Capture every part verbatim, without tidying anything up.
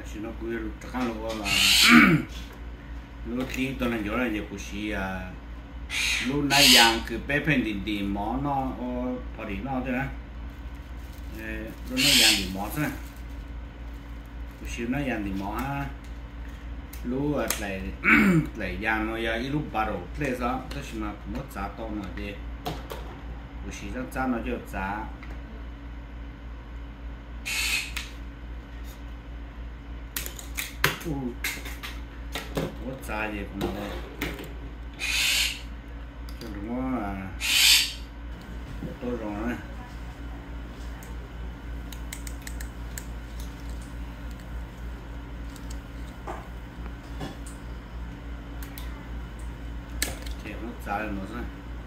chỉ nó cứ chắc ăn nó là lúc tí tôi là chỗ là giờ cũng xí à lúc nãy giang cứ bé phèn đi đi mỏ nó ở đi nó thế nè lúc nãy giang đi mỏ thế cũng xí nãy giang đi mỏ ha lúc lại lại giang nó giờ lúc bắt đầu thế sao tức là mà mất giá to mà đi cũng xí nó giá nó cho giá mất giá gì cũng đây cho đúng không à tôi rồi nè thì nó giá là nó rồi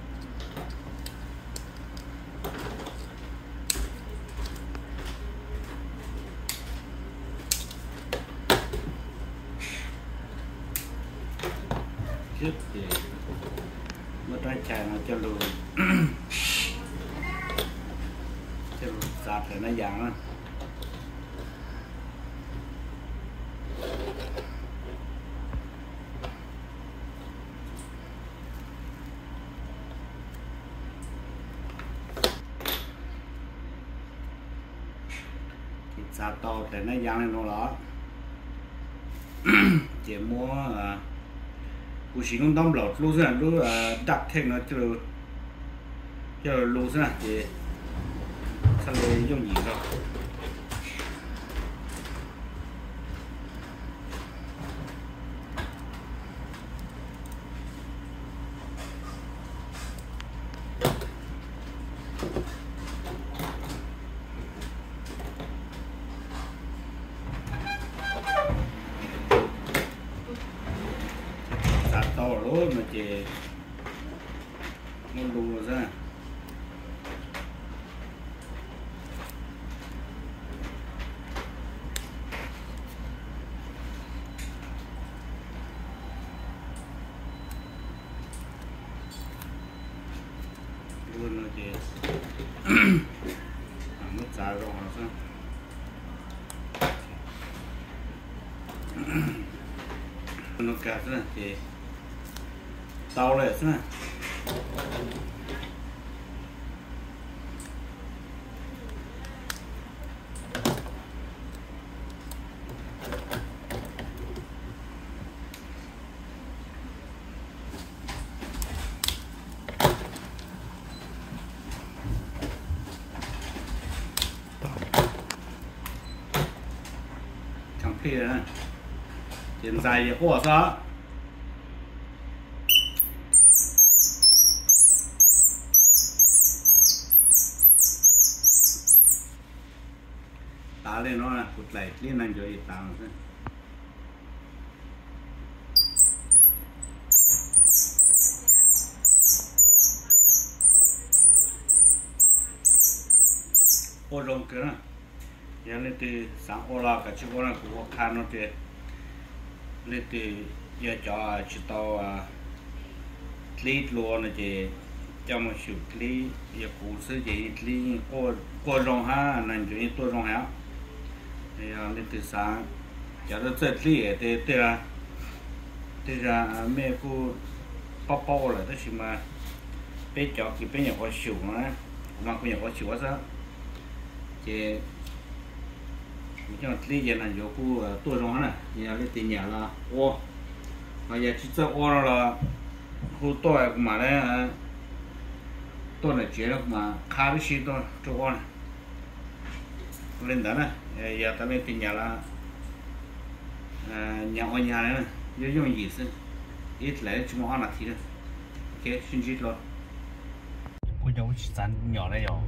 trước thì nó trái chai nó cho lùi cho lùi sạt thì nó dạng đó thì sạt to thì nó dạng lên nó đó chỉ mua cú sử dụng đâm lọt lúc này lúc đặt thêm nó cho cho lúc này thì sau này dùng gì rồi to lắm mà chỉ nó lùa ra luôn nó chỉ nó giá rồi hả sao nó cả thế này thì tao lại thế này chẳng phi này hiện tại thì có sao tá lên nó là cụt lại liên anh cho ít tao nữa ô rong kia nè giờ lên từ sáng ô la cả chiếc ô la của khăn nó thì lên từ giờ cho chiếc tàu clip luôn này thì cho một số clip giờ cũng sử dụng clip ô ô rong ha nên cho những tôi rong ha thì lên từ sáng giờ nó sẽ clip thì thì là thì là mấy cô bao bao là đó chỉ mà bé chó thì bé nhỏ có sủng nữa mà có nhỏ có sủng sao thì cho clip giờ là giờ cô tôi rong này giờ lên từ nhà là ô mà giờ chỉ cho ô là cô tôi mà đấy tôi là chuyện mà khá là xí tôi cho con lên đó này giờ ta lên từ nhà là nhà ở nhà này giờ dùng gì chứ ít lại chúng nó là thì đó ok xin chít luôn cô cháu chỉ dán nhỏ đây rồi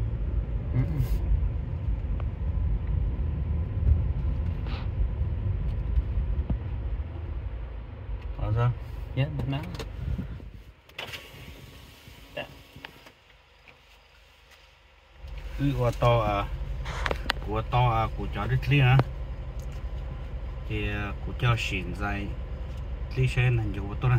ở sao dạ bật nắng cứ qua to à của to à của cho đứt li á thì của cho xỉn dài li xe này nhiều tốt này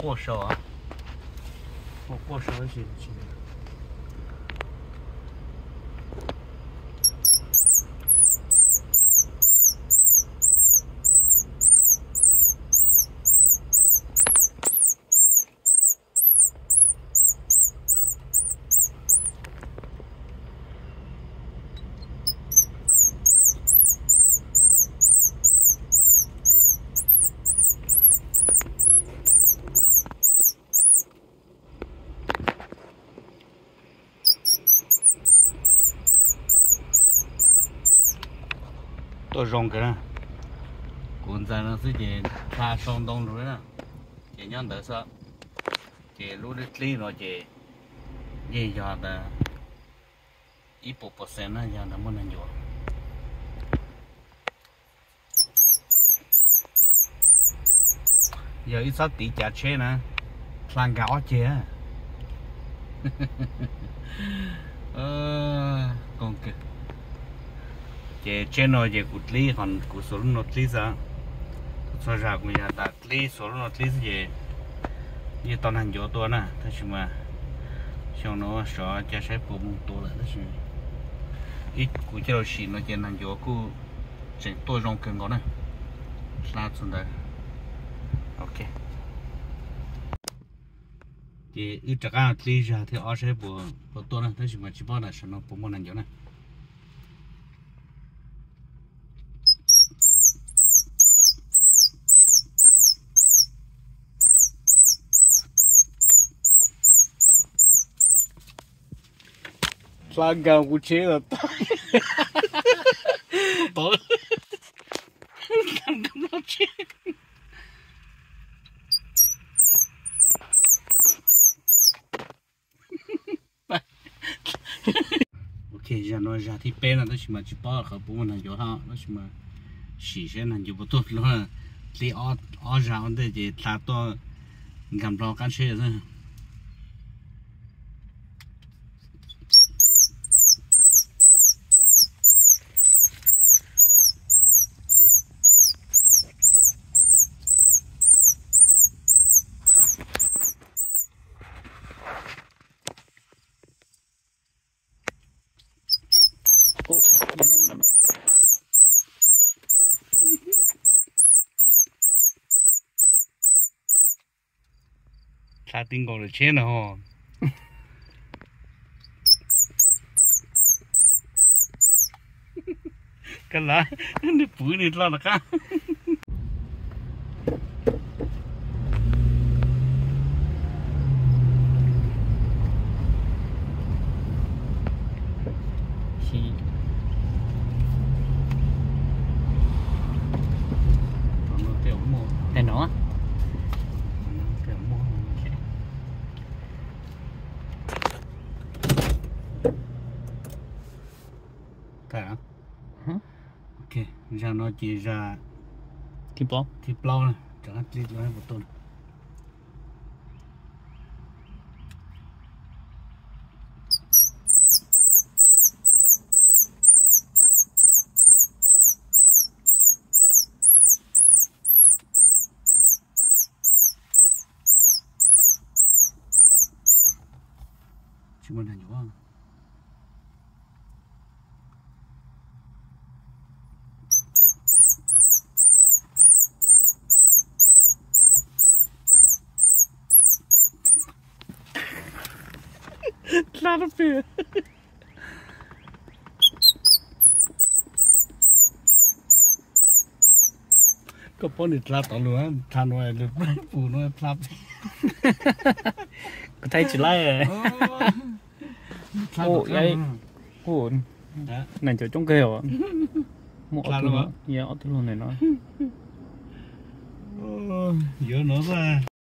过手啊，我过手是是。tôi rong cái này cuốn ra nó sẽ chỉ pha xong đông rồi nè chỉ nhon đỡ sợ chỉ lúc đi đi rồi chỉ gì cho ta ít bộ percent á giờ nó muốn ăn nhiều giờ ít sáu tỷ trả chế nè làm gạo chế ờ còn kì chế chế nó chế cút li còn cút số nó li ra số ra cũng nhà đặt li số nó li gì như toàn hành vôตัวnè thế chứ mà xong nó sợ cho sẽ bộ mộtตัวlại đó chứ ít cú cho xì nó chế hành vô cú chế tôi rong cần có nè là xuống đây ok thì ít chắc ăn li ra thì ở sẽ bộ bộตัวnè thế chứ mà chỉ bao là sao nó bộ một hành vô nè Lagang của chế là to to làm cái nó chế ok giờ nó ra thì bé là nó chỉ mà chỉ bao khẩu bún là chỗ ha nó chỉ mà xì xe là chỗ tốt luôn là thì ở ở ra ở đây thì ta to làm rõ cái xe rồi ta tin còn được chế nào cái lá nó bụi này lo là cá đây nó phải không? Ok, giờ nó chỉ ra thịt bò thịt bò này, chẳng hạn thịt nó một tuần. Chúng mình là nhiều không? Not a fear. Có bốn đứa lát tao luôn, thằng nó được phụ nó lát. Có thấy chỉ lại rồi. Ồ, vậy. Ồ, này chỗ trong kêu à? Một lát luôn á? Dạ, ở luôn này nó. Giữa nữa ra.